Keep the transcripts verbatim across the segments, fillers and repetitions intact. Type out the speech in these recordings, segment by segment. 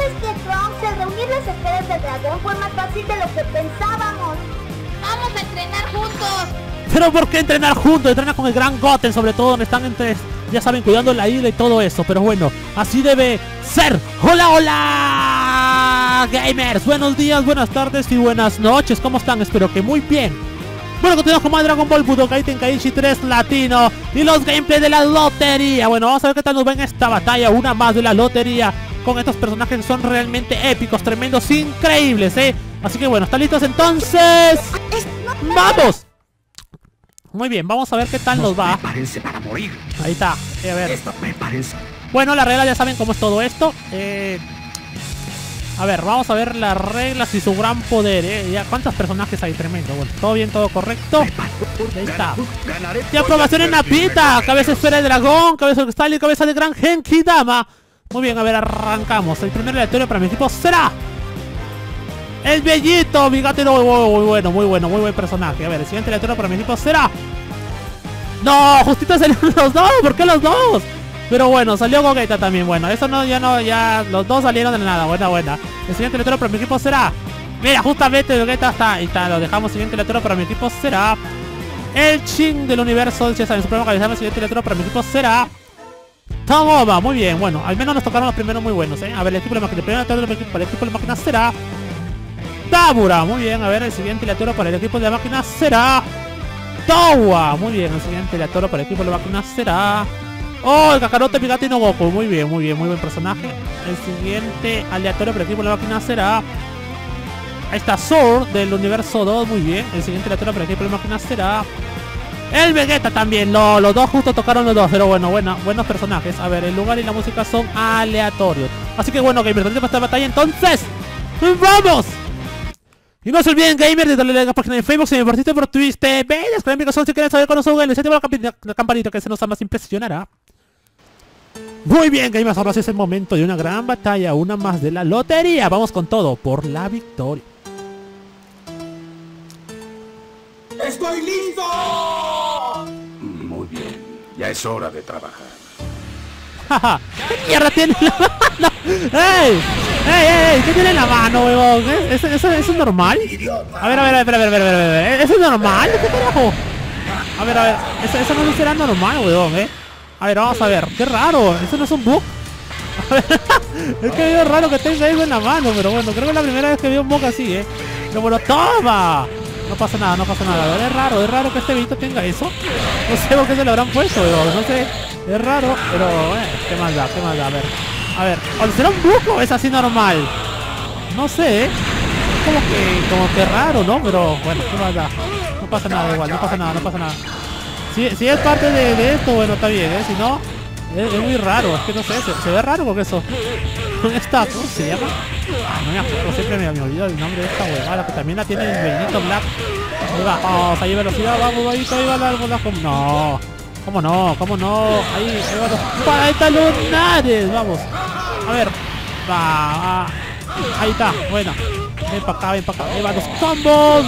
es que, Trunks, el reunir las esferas del dragón fue más fácil de lo que pensábamos. Vamos a entrenar juntos. Pero ¿por qué entrenar juntos? Entrenar con el Gran Goten, sobre todo donde están entre, ya saben, cuidando la isla y todo eso. Pero bueno, así debe ser. ¡Hola, hola! Gamers, buenos días, buenas tardes y buenas noches. ¿Cómo están? Espero que muy bien. Bueno, continuamos con más Dragon Ball Budokai Tenkaichi tres Latino y los gameplays de la lotería. Bueno, vamos a ver qué tal nos va en esta batalla, una más de la lotería, con estos personajes que son realmente épicos, tremendos, increíbles, ¿eh? Así que bueno, ¿están listos entonces? ¡Vamos! Muy bien, vamos a ver qué tal nos va. Para morir. Ahí está, eh, a ver. Esto me parece. Bueno, las reglas ya saben cómo es todo esto. Eh... A ver, vamos a ver las reglas y su gran poder, ¿eh? Ya, ¿cuántos personajes hay? Tremendo. Bueno, todo bien, todo correcto. Ahí está. Y aprobación en Napita. Cabeza esfera de dragón, cabeza de cristal y cabeza de gran Genki Dama. Muy bien, a ver, arrancamos. El primer aleatorio para mi equipo será el Bellito, mi gato. Muy, muy bueno, muy bueno, muy buen personaje. A ver, el siguiente aleatorio para mi equipo será... No, justito salieron los dos. ¿Por qué los dos? Pero bueno, salió Gogeta también. Bueno, eso no, ya no, ya los dos salieron de nada. Buena, buena. El siguiente aleatorio para mi equipo será... Mira, justamente Gogeta está. Ahí está, lo dejamos. Siguiente aleatorio para mi equipo será el Chin del universo. Ya saben, supremo cabezal. El siguiente aleatorio para mi equipo será Togoma. Muy bien, bueno, al menos nos tocaron los primeros muy buenos, ¿eh? A ver, el equipo de máquina. El primer aleatorio para el equipo de máquina será Tabura. Muy bien, a ver, el siguiente aleatorio para el equipo de máquina será Towa. Muy bien, el siguiente aleatorio para el equipo de máquina será... Oh, el Kakaroto Pigati no Goku. Muy bien, muy bien, muy buen personaje. El siguiente aleatorio para el equipo de la máquina será... Ahí está, Sword del universo dos. Muy bien. El siguiente aleatorio para el equipo de la máquina será el Vegeta también. No, los dos justo tocaron los dos. Pero bueno, bueno, buenos personajes. A ver, el lugar y la música son aleatorios. Así que bueno, gamers, para esta batalla entonces ¡vamos! Y no se olviden, gamers, de darle like a la página de Facebook. Si me partiste por Twitch T V, descarguen mi corazón si quieren saber cuándo subo el la, la campanita que se nos más impresionará. Muy bien, gamers, ahora sí es el momento de una gran batalla, una más de la lotería. Vamos con todo por la victoria. ¡Estoy listo! Muy bien, ya es hora de trabajar. Jaja, ¿qué mierda tiene en la mano? ¡Ey! ¡Ey, ey, ey! ¿Qué tiene en la mano, huevón? ¿Eso, eso, ¿Eso es normal? A ver, a ver, a ver, a ver, a ver, a ver, a ver. ¿Eso es normal? ¿Qué carajo? A ver, a ver, eso, eso no será normal, huevón, eh. A ver, vamos a ver, qué raro, eso no es un bug. A ver, es que veo raro que tenga algo en la mano, pero bueno, creo que es la primera vez que veo un bug así, eh. Pero bueno, ¡toma! No pasa nada, no pasa nada. A ver, es raro, es raro que este bicho tenga eso. No sé por qué se lo habrán puesto, huevón, no sé. Es raro, pero eh, ¿qué más da? ¿Qué más da? A ver, a ver, ¿o será un bug o es así normal? No sé, ¿eh? Es como que, como que raro, ¿no? Pero bueno, ¿qué más da? No pasa nada igual, no pasa nada, no pasa nada. Si, si es parte de, de esto, bueno, está bien, ¿eh? Si no, es, es muy raro, es que no sé, se, se ve raro porque eso. ¿Esta cómo se llama? No me acuerdo, siempre me, me olvido el nombre de esta huevada, que también la tiene el Benito Black. Ahí va, vamos, ahí velocidad, vamos, ahí, ahí va la algo, no. ¿Cómo no? ¿Cómo no? Ahí, ahí va los pantalonares, vamos. A ver, va, ahí está, bueno. Ven para acá, ven para acá, ahí van los combos.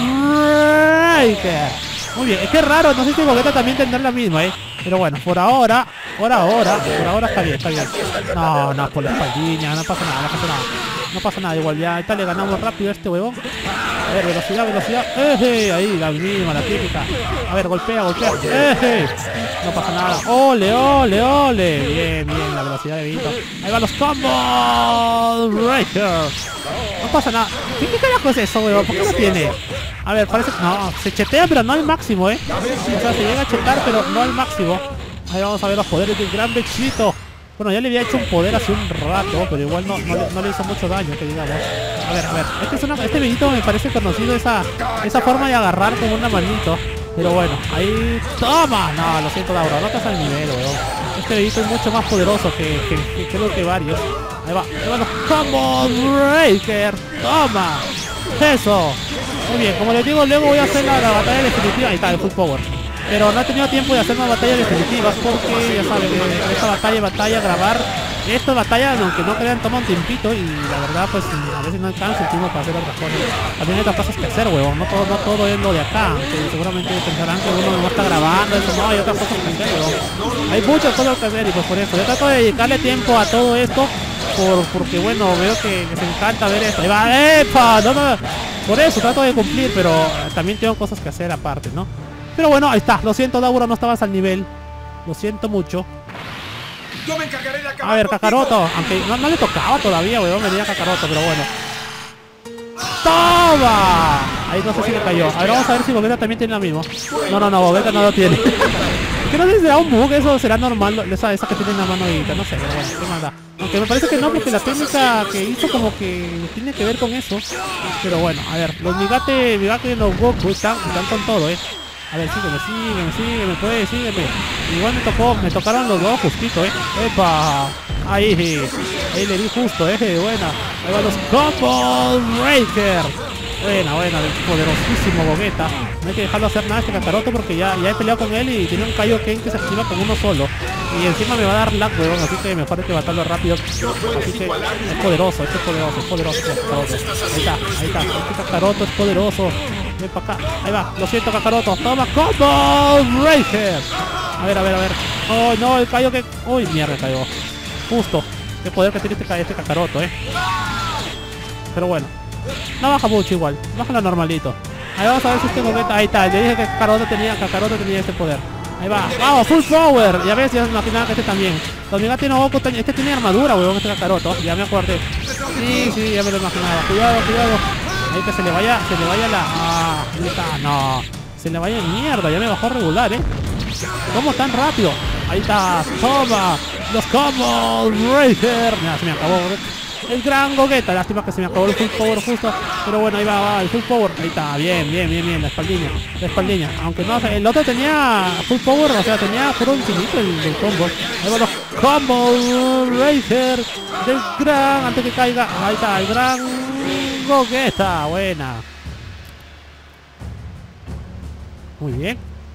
Muy bien, es que es raro, no sé si Gogeta también tendrá la misma, eh. Pero bueno, por ahora, por ahora, por ahora está bien, está bien. No, no, por la espaldilla, no pasa nada, no pasa nada. No pasa nada, igual ya ahorita le ganamos rápido a este huevón. A ver, velocidad, velocidad. ¡Eh! Ahí, la misma, la típica. A ver, golpea, golpea. ¡Eh! No pasa nada. ¡Ole, ole, ole! Bien, bien, la velocidad de Vito. Ahí van los combos. Breaker. No pasa nada. ¿Qué, qué carajo es eso, huevón? ¿Por qué no tiene? A ver, parece que... No, se chetea, pero no al máximo, ¿eh? O sea, se llega a chetar, pero no al máximo. Ahí vamos a ver los poderes del gran Bechito. Bueno, ya le había hecho un poder hace un rato, pero igual no, no, le, no le hizo mucho daño, que digamos. A ver, a ver, este, es una, este Bellito me parece conocido esa, esa forma de agarrar con una manito. Pero bueno, ahí... ¡Toma! No, lo siento, Daura, no estás al nivel, weón. Este Bellito es mucho más poderoso que, que, que creo que varios. Ahí va, ahí va los combos breaker. ¡Toma! Eso. Muy bien, como les digo, luego voy a hacer la, la batalla definitiva. Ahí está, el full power. Pero no he tenido tiempo de hacer una batalla definitiva porque, ya saben, esta batalla, batalla, grabar Esta batalla, aunque no crean, toma un tiempito y la verdad, pues a veces no alcanza el tiempo para hacer otras cosas. También hay otras cosas que hacer, huevón. No todo, no todo es lo de acá. Que seguramente pensarán que uno no está grabando, eso no, hay otras cosas que hacer, huevón. Hay muchas cosas que hacer y pues por eso yo trato de dedicarle tiempo a todo esto por, porque bueno, veo que les encanta ver esto. Ahí va, ¡epa! No, no, por eso trato de cumplir, pero también tengo cosas que hacer aparte, ¿no? Pero bueno, ahí está. Lo siento, Dauro, no estabas al nivel. Lo siento mucho. Yo me encargaré de acabar A ver, contigo. Kakaroto. Aunque no, no le tocaba todavía, weón. Venía Kakaroto, pero bueno. ¡Toma! Ahí no sé si le cayó. A ver, vamos a ver si Gogeta también tiene lo mismo. No, no, no, Gogeta no lo tiene. Que no sé si será un bug, eso será normal. Esa, esa que tiene en la mano ahorita, no sé, pero bueno, qué manda. Aunque me parece que no, porque la técnica que hizo como que tiene que ver con eso. Pero bueno, a ver, los Migate, Migate y los Goku están, están con todo, eh. A ver, sígueme, sígueme, sígueme, pues, sígueme. Igual me tocó, me tocaron los dos justito, eh. ¡Epa! Ahí, ahí le di justo, eh. Buena. Ahí van los Combo Breaker. Buena, buena, del poderosísimo Gogeta. No hay que dejarlo hacer nada este Kakaroto porque ya, ya he peleado con él y tiene un Kaioken que se activa con uno solo. Y encima me va a dar lag, weón, así que mejor hay que matarlo rápido. Así que es poderoso, este es poderoso, es poderoso este Kakaroto. Ahí está, ahí está, este Kakaroto es poderoso. Ven para acá, ahí va, lo siento Kakaroto. Toma, Combo Breaker. A ver, a ver, a ver. Oh, no, el Kaioken. Uy, mierda, cayó. Justo. Qué poder que tiene este, este Kakaroto, eh. Pero bueno. No baja mucho igual, bájalo normalito. Ahí vamos a ver si este Gogeta, ahí está, ya dije que Kakaroto tenía, Kakaroto tenía este poder. Ahí va, vamos, full power. Ya ves, ya me imaginaba que este también. Los Migate no Goku, este tiene armadura, weón, este Kakaroto. Ya me acordé. Sí, sí, ya me lo imaginaba. Cuidado, cuidado. Ahí que se le vaya, se le vaya la... Ah, ahí está, no. Se le vaya mierda, ya me bajó regular, eh. ¿Cómo tan rápido? Ahí está, toma. Los Combo Breaker. Mira, se me acabó, el gran Gogeta, lástima que se me acabó el full power justo. Pero bueno, ahí va, va, el full power. Ahí está, bien, bien, bien, bien, la espaldilla. La espaldilla. Aunque no, el otro tenía full power, o sea, tenía puro infinito el, el combo. Ahí va los Combo Racer del gran, antes que caiga. Ahí está, el gran Gogeta, buena. Muy bien.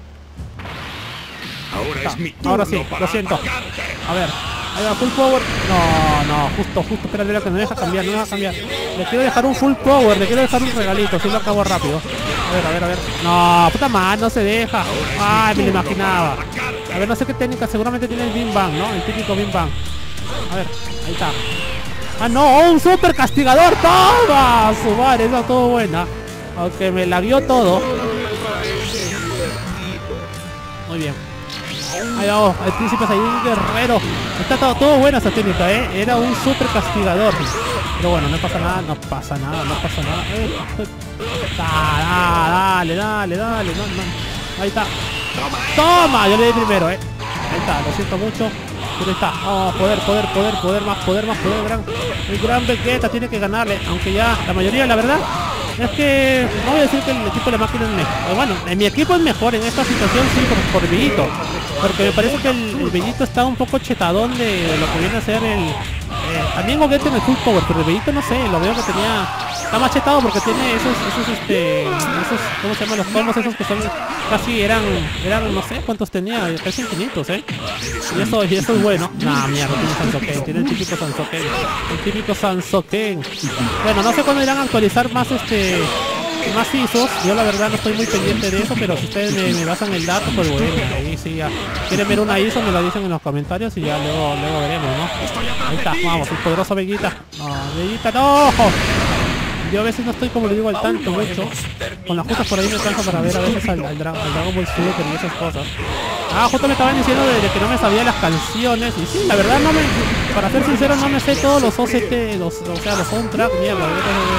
Ahora Está. es mi turno. Ahora sí, para lo siento. atacarte. A ver, ahí va, full power. No, no, justo, justo, espérate, que no me deja cambiar, no me deja cambiar. Le quiero dejar un full power, le quiero dejar un regalito, si lo acabo rápido. A ver, a ver, a ver. No, puta madre, no se deja. Ay, me lo imaginaba. A ver, no sé qué técnica, seguramente tiene el Bim Bang, ¿no? El típico Bim Bang. A ver, ahí está. Ah, no, un super castigador. ¡Toma! Su madre, esa estuvo buena. Aunque me lagueó todo. Muy bien. Ahí vamos, el príncipe Saiyajin guerrero. Está todo, todo buena esa técnica, eh. Era un super castigador. Pero bueno, no pasa nada, no pasa nada, no pasa nada. Eh, eh. Ah, dale, dale, dale, no, no. Ahí está. Toma, yo le di primero, eh. Ahí está, lo siento mucho. Pero ahí está. Oh, poder, poder, poder, poder, más poder, más poder. Gran, el gran Vegeta tiene que ganarle. Aunque ya la mayoría, la verdad, es que no voy a decir que el equipo de la máquina es mejor. Bueno, en mi equipo es mejor en esta situación, sí, por, por Bellito. Porque me parece que el, el Bellito está un poco chetadón de, de lo que viene a ser el... Eh, también Gogeta en el full power, pero el Bellito no sé, lo veo que tenía... Está más chetado porque tiene esos, esos, este... Esos, ¿cómo se llaman? Los combos esos que son... Casi eran, eran, no sé cuántos tenía, casi infinitos, ¿eh? Y eso, y eso es bueno. Nah, mierda, tiene Sansoken, tiene el típico Sansoken. El típico Sansoken. Bueno, no sé cuándo irán a actualizar más este... más I S Os, yo la verdad no estoy muy pendiente de eso, pero si ustedes me, me basan el dato, pues bueno, ahí sí ya. Quieren ver una I S O, me lo dicen en los comentarios y ya luego, luego veremos, ¿no? Ahí está, vamos, el poderoso Vegeta. No, Vegeta, no. Yo a veces no estoy, como le digo, al tanto mucho. Con las justas por ahí me alcanza para ver a veces al, al, Dra al Dragon Ball Super y esas cosas. Ah, justo me estaban diciendo de, de que no me sabía las canciones. Y sí, la verdad no me... Para ser sincero, no me sé todos los O C T, los, o sea, los soundtrack, mierda.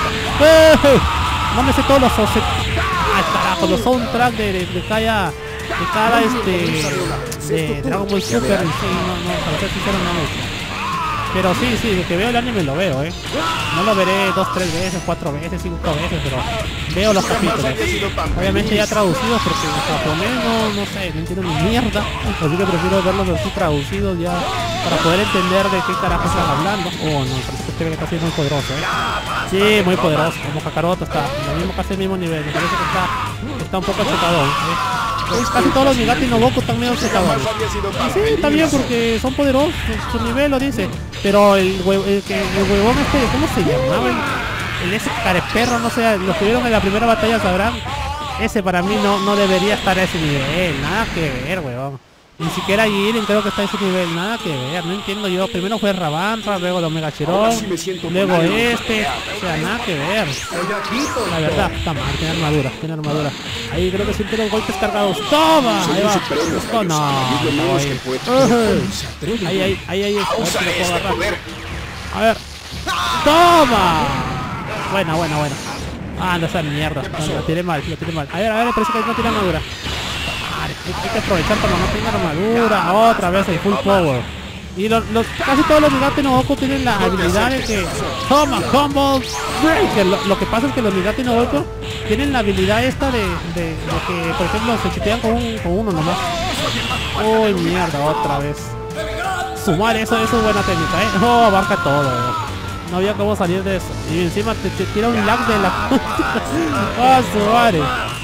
¡Eh! No me sé todos los O C T. Ah, carajo, los soundtrack de, de, de cada... De cada, este... De Dragon Ball Super. Y sí, no, no, para ser sincero no me sé. Pero sí, sí, de que veo el anime lo veo, eh. No lo veré dos, tres veces, cuatro veces, cinco veces, pero veo los capítulos. Obviamente ya traducidos porque en japonés no, no sé, no entiendo ni mierda. Así que prefiero verlos así traducidos ya para poder entender de qué carajo están hablando. Oh, no, parece que este Vegeta sí es muy poderoso, eh. Sí, muy poderoso, como Kakaroto está, lo mismo, casi el mismo nivel. Me parece que está, está un poco chetadón, eh. Casi todos los Migate y no Goku están medio chetadores. Y sí, está bien porque son poderosos, su nivel lo dice. Pero el, hue el, que, el huevón este, ¿cómo se llamaba? El, el ese careperro, no sé, los que vieron en la primera batalla sabrán. Ese para mí no, no debería estar a ese nivel, nada que ver, huevón. Ni siquiera Jiren creo que está en ese nivel. Nada que ver, no entiendo yo. Primero fue Rabanra, luego el Omega Chiron, luego este. O sea, nada que ver. La verdad, está mal, tiene armadura, tiene armadura. Ahí creo que siente los golpes cargados. ¡Toma! Ahí va. Esto no. no ahí. Uh, ahí, ahí, ahí, ahí. A ver si lo puedo agarrar. A ver. ¡Toma! Buena, buena, buena. Ah, no, esa mierda. No, lo tiré mal, lo tiré mal. A ver, a ver, parece que no tiene armadura. Hay, hay que aprovechar cuando no tenga armadura. Otra vez el full power. Y los, los, casi todos los Nigate no Goku tienen la habilidad de que toma, combo, breaker. Lo, lo que pasa es que los Nigate no Goku tienen la habilidad esta de, de, de que, por ejemplo, se chitean con, un, con uno nomás. Uy, mierda, otra vez. Sumar, eso, eso es buena técnica, eh. Oh, abarca todo, eh. No había cómo salir de eso. Y encima te, te tira un lag de la... ¡Ah, oh, su madre!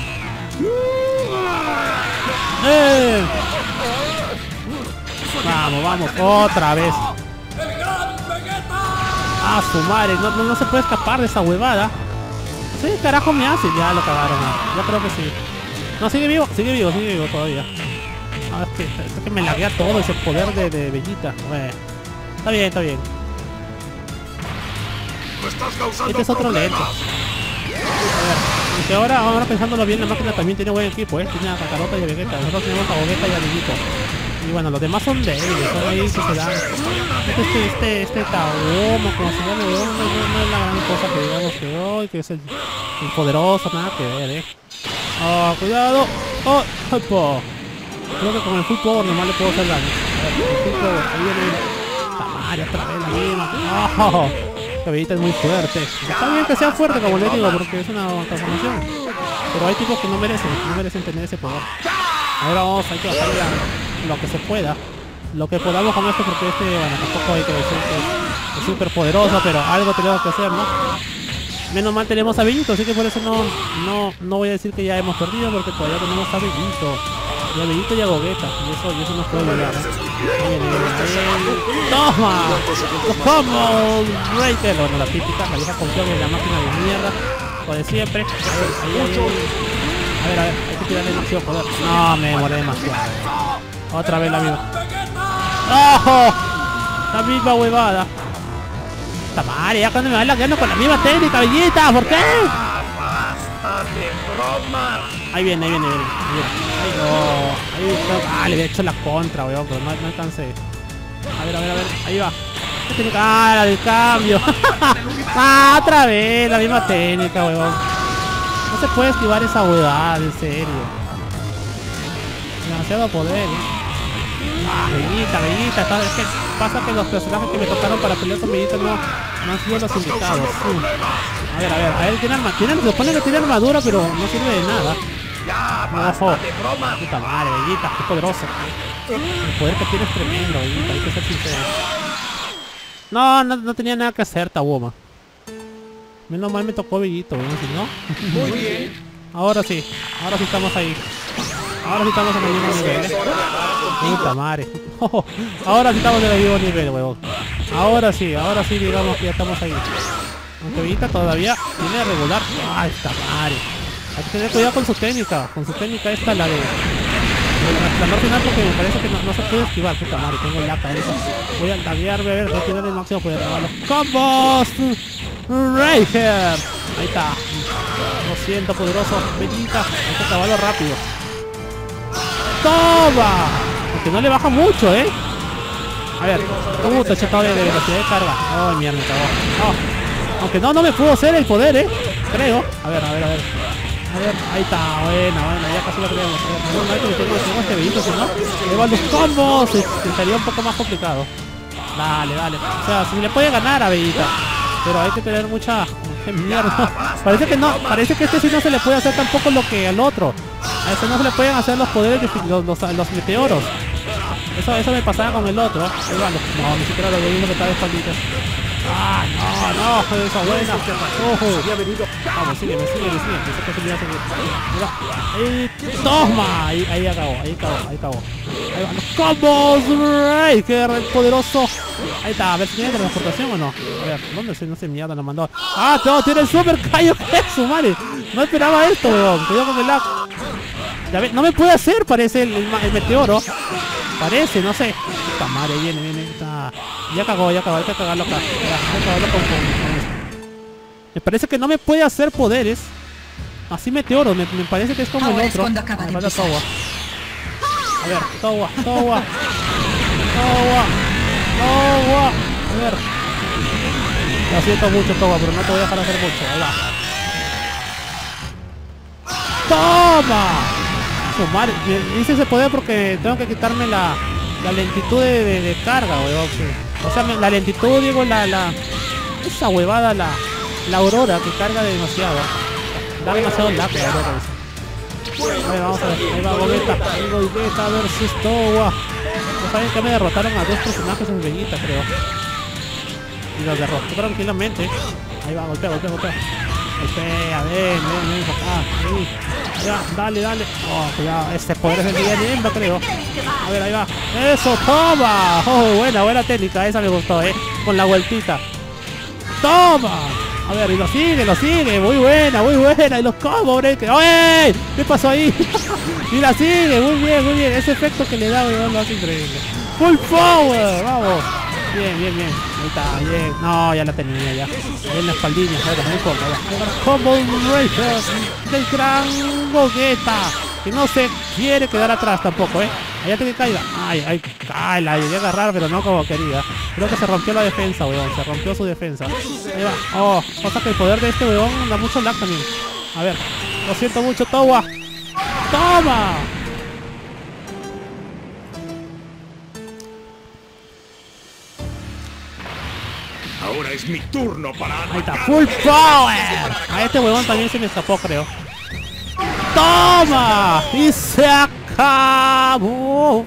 ¡Eh! Vamos, vamos, otra vez. ¡Ah, su madre! No, no, no se puede escapar de esa huevada. ¿Sí, carajo me hace? Ya lo cagaron, ¿no? Yo creo que sí. No, sigue vivo, sigue vivo, sigue vivo todavía. Ah, es que, es que me laguea todo ese poder de, de Bellita. Bueno, está bien, está bien. Este es otro lento. A ver, aunque ahora, ahora pensándolo bien, la máquina también tiene buen equipo, ¿eh? Tiene a Kakarota y a Vegeta. Nosotros tenemos a Vegeta y a Bellito. Y bueno, los demás son débiles, son ahí que se dan. Este, este, este, este Taomo, como se llama, no, no, no es la gran cosa que digamos que hoy, que es el, el poderoso, nada que ver, ¿eh? Oh, cuidado. Oh, ¡opo! Creo que con el full power nomás le puedo hacer daño. A ver, el full power, ahí viene el... Tamaria, otra vez la misma. ¡Oh! Que Bellita es muy fuerte. Está bien que sea fuerte, como le digo, porque es una transformación. Pero hay tipos que no merecen, no merecen tener ese poder. Ahora vamos, hay que bajar lo que se pueda. Lo que podamos con esto, porque este, bueno, tampoco hay que decir que es súper poderoso, pero algo tenemos que hacer, ¿no? Menos mal tenemos a Bellito, así que por eso no, no, no voy a decir que ya hemos perdido, porque todavía tenemos a Bellito. Y a Bellito y a Gogeta, y eso, y eso nos puede ayudar, ¿eh? Bien, bien, bien. ¡Toma! ¡Como Breaker! Bueno, la típica, la vieja confiable de la máquina de mierda, como de siempre. A ver, ahí, ahí, ahí. A ver, a ver, hay que tirarle demasiado poder. No, me demoré demasiado. Otra vez la misma. ¡Oh! La misma huevada. ¡Esta madre! Ya cuando me va lagueando con la misma técnica, Bellita, ¿por qué? Ahí viene, ahí viene, ahí viene. Ahí no. Ahí no. Ah, le había hecho la contra, weón, pero no, no alcancé. A ver, a ver, a ver. Ahí va. ¿Qué técnica? Ah, la del cambio. Ah, otra vez, la misma técnica, weón. No se puede esquivar esa huevada, en serio. Demasiado poder, ¿eh? Ah, Bellita, Bellita. Es que pasa que los personajes que me tocaron para pelear con Bellita no, no han sido los invitados. Uh. A ver, a ver, a ver, tiene armadura. Se supone que tiene armadura, pero no sirve de nada. Ojo. Puta madre, Bellita, qué poderoso. El poder que tiene es tremendo, Bellita, hay que ser sincero. No, no, no tenía nada que hacer, Tawoma. Menos mal me tocó Bellito, ¿no? Si no. Muy bien. Ahora sí, ahora sí estamos ahí. Ahora sí estamos en el mismo nivel, ¿eh? Puta madre. Oh, ahora sí estamos en el mismo nivel, huevón. Ahora sí, ahora sí digamos que ya estamos ahí. Aunque Bellita todavía tiene regular. ¡Ah, esta madre! Hay que tener cuidado con su técnica. Con su técnica esta, la de... La no final, porque me parece que no, no se puede esquivar. Puta madre, tengo el lata eso. Voy a laguearme, a ver, voy a tirar el máximo poder. Los combos. Rager. Ahí está. Lo siento, poderoso. Bellita. Hay que acabarlo rápido. ¡Toma! Porque no le baja mucho, ¿eh? A ver. Puta, ese todavía de velocidad de carga. Oh, mierda, me cagó. Oh. Aunque no, no me pudo hacer el poder, ¿eh? Creo. A ver, a ver, a ver. A ver, ahí está. Buena, buena. Ya casi lo tenemos. A ver, menos mal que le tengo, tengo este Bellito, si no, le van los combos. Sería un poco más complicado. Dale, dale. O sea, si le puede ganar a Bellita. Pero hay que tener mucha... ¡Qué mierda! Parece que no, parece que este sí no se le puede hacer tampoco lo que al otro. A este no se le pueden hacer los poderes de los, los, los meteoros. Eso, eso me pasaba con el otro. No, ni siquiera lo vi uno que está de espalditas. Ah, no, no, fue esa buena. Ojo. Vamos, sígueme, sígueme, sígueme. Ahí, toma. Ahí, ahí acabó, ahí acabó, ahí acabó. Ahí van los combos. Breaker, el poderoso. Ahí está, a ver si tiene transportación o no. A ver, ¿dónde se no se mierda lo mandó? Ah, no, tiene el super callo. ¿Qué es su madre? No esperaba esto, weón. Cuidado con el lag. Ya ve, no me puede hacer, parece el, el, el meteoro. Parece, no sé. Puta madre, viene, viene. Está... Ya cagó, ya cagó, hay que cagarlo acá. Ya, hay que cagarlo con, con, con esto. Me parece que no me puede hacer poderes. Así meteoro, me, me parece que es como Ahora el es otro. cuando acaba de Ah, vaya empezar. Towa. A ver, Towa, Towa. Towa. Towa. A ver. Lo siento mucho, Towa, pero no te voy a dejar hacer mucho. Ahí va. ¡Toma! Su madre. Hice ese poder porque tengo que quitarme la, la lentitud de, de, de carga, weón. O sea, la lentitud, digo, la, la... Esa huevada, la, la aurora que carga demasiado. Da demasiado lag, la aurora esa. A ver, vamos a ver. Ahí va Gogeta. Ahí va Gogeta versus Towa. Ya saben que me derrotaron a dos personajes en Vegeta, creo. Y los derrotó tranquilamente. Ahí va, golpea, golpea, golpea. Golpea, ven, ven, ven, acá. Ahí. Ya, dale, dale. Oh, cuidado, este poder es el de Niembra, creo. A ver, ahí va. ¡Eso, toma! Oh, buena, buena técnica, esa me gustó, eh. Con la vueltita. ¡Toma! A ver, y lo sigue, lo sigue. Muy buena, muy buena. Y los combos, break. ¡Ey! ¿Qué pasó ahí? Y la sigue, muy bien, muy bien. Ese efecto que le da, weón, lo hace increíble. ¡Full power! ¡Vamos! Bien, bien, bien. Ahí está, bien. No, ya la tenía ya. En la espaldilla. A ver, muy poco. Ya. Combo Racer del gran Gogeta. Que no se quiere quedar atrás tampoco, eh. Allá te que caiga. Ay, ay, cae, la llegué a agarrar, pero no como quería. Creo que se rompió la defensa, weón. Se rompió su defensa. Ahí va. Oh, cosa que el poder de este weón da mucho lag también. A ver. Lo siento mucho, Towa. ¡Toma! Ahora es mi turno para Ahí está, atacar. full power. A este huevón también se me escapó, creo. ¡Toma! Y se acabó.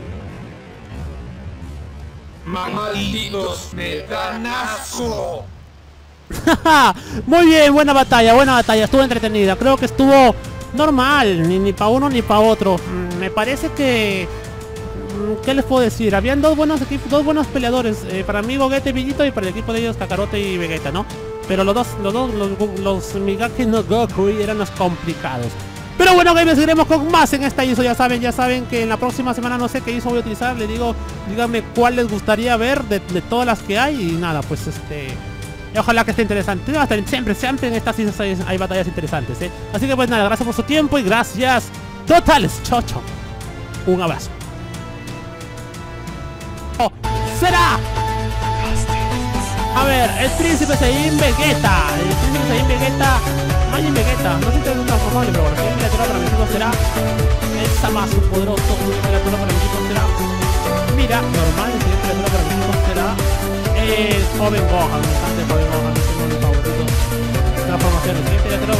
Malditos me dan asco. Muy bien, buena batalla, buena batalla. Estuvo entretenida. Creo que estuvo normal. Ni, ni para uno ni para otro. Mm, Me parece que... mm, ¿Qué les puedo decir? Habían dos buenos equipos, dos buenos peleadores. eh, Para mí Gogeta y Villito, y para el equipo de ellos Kakarote y Vegeta, ¿no? Pero los dos, los dos, los, los Migaki no Goku eran los complicados. Pero bueno, gamers, seguiremos con más en esta I S O. Ya saben, ya saben que en la próxima semana no sé qué I S O voy a utilizar. Les digo, díganme cuál les gustaría ver de, de todas las que hay. Y nada, pues este... ojalá que esté interesante. Siempre, siempre en estas I S Os hay, hay batallas interesantes, ¿eh? Así que pues nada, gracias por su tiempo y gracias totales, chocho. Un abrazo. Oh, será... A ver, el príncipe Saiyan Vegeta. El príncipe Saiyan Vegeta. Majin Vegeta. No sé si es un transformable, pero bueno, si es criatura para mi equipo será el Zamasu poderoso. Si es criatura para mi equipo será... Mira, normal. Si es criatura para mi equipo será el joven Gohan. Me encanta el joven Gohan. Es uno de mis favoritos. Transformaciones. Si es criatura